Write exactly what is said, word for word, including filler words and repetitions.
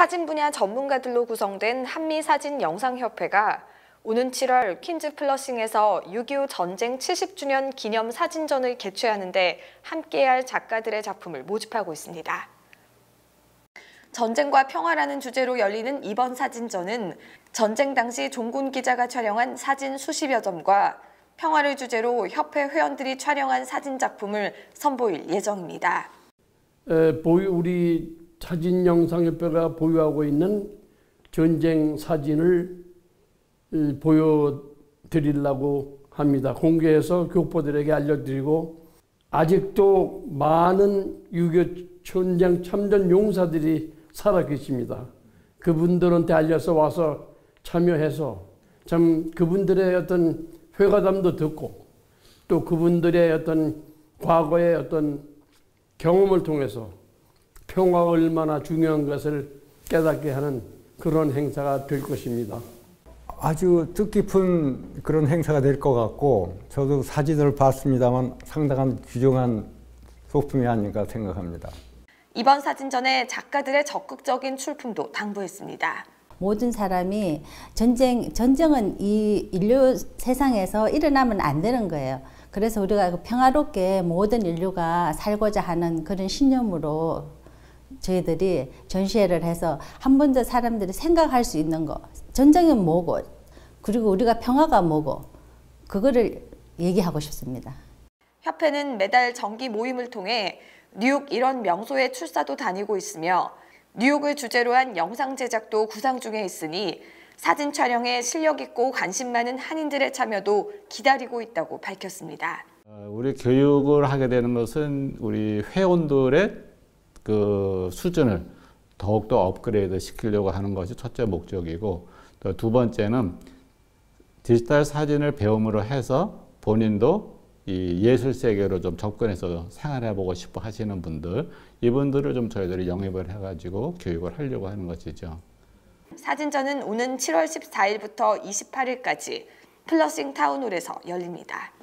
사진 분야 전문가들로 구성된 한미사진영상협회가 오는 칠월 퀸즈 플러싱에서 육이오 전쟁 칠십 주년 기념 사진전을 개최하는데 함께할 작가들의 작품을 모집하고 있습니다. 전쟁과 평화라는 주제로 열리는 이번 사진전은 전쟁 당시 종군 기자가 촬영한 사진 수십여 점과 평화를 주제로 협회 회원들이 촬영한 사진 작품을 선보일 예정입니다. 에, 보유, 우리 사진영상협회가 보유하고 있는 전쟁 사진을 보여드리려고 합니다. 공개해서 교포들에게 알려드리고, 아직도 많은 육이오 전쟁 참전 용사들이 살아계십니다. 그분들한테 알려서 와서 참여해서 참 그분들의 어떤 회과담도 듣고, 또 그분들의 어떤 과거의 어떤 경험을 통해서 평화가 얼마나 중요한 것을 깨닫게 하는 그런 행사가 될 것입니다. 아주 뜻깊은 그런 행사가 될 것 같고, 저도 사진을 봤습니다만 상당한 귀중한 소품이 아닌가 생각합니다. 이번 사진전에 작가들의 적극적인 출품도 당부했습니다. 모든 사람이 전쟁, 전쟁은 이 인류 세상에서 일어나면 안 되는 거예요. 그래서 우리가 평화롭게 모든 인류가 살고자 하는 그런 신념으로 저희들이 전시회를 해서 한 번 더 사람들이 생각할 수 있는 거, 전쟁은 뭐고, 그리고 우리가 평화가 뭐고, 그거를 얘기하고 싶습니다. 협회는 매달 정기 모임을 통해 뉴욕 이런 명소에 출사도 다니고 있으며 뉴욕을 주제로 한 영상 제작도 구상 중에 있으니 사진 촬영에 실력 있고 관심 많은 한인들의 참여도 기다리고 있다고 밝혔습니다. 우리 교육을 하게 되는 것은 우리 회원들의 그 수준을 더욱더 업그레이드 시키려고 하는 것이 첫째 목적이고, 또 두 번째는 디지털 사진을 배움으로 해서 본인도 이 예술 세계로 좀 접근해서 생활해보고 싶어 하시는 분들, 이분들을 좀 저희들이 영입을 해가지고 교육을 하려고 하는 것이죠. 사진전은 오는 칠월 십사일부터 이십팔일까지 플러싱 타운홀에서 열립니다.